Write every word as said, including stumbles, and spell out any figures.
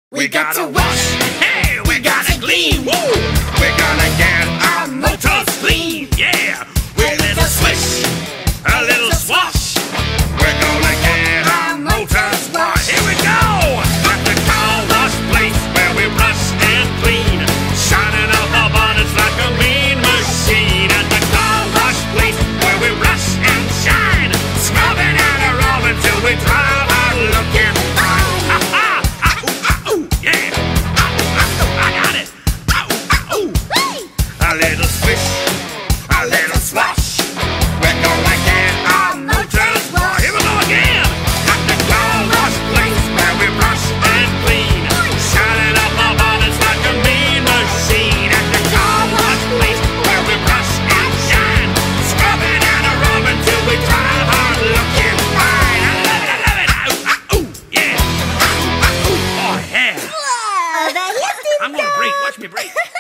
We gotta wash, hey, we gotta clean, woo! We're gonna get our motors clean, yeah! With a little swish, a little swash, we're gonna get our motors washed. Here we go! At the car wash place where we brush and clean, shining out the bonnets like a mean machine. At the car wash place where we rush and shine, scrubbing and a rubbing till we drive out looking fine. Ha ha! A little swish, a little swash, we're gonna get our motors washed. Here we go again! At the car wash place where we brush and clean, shining up our bonnets like a mean machine. At the car wash place where we brush and shine, scrubbing and a rubbing till we drive hard looking fine. I love it, I love it! Ooh, ah, ooh, yeah! Ooh, ah, ooh, oh yeah! I'm gonna break, watch me break.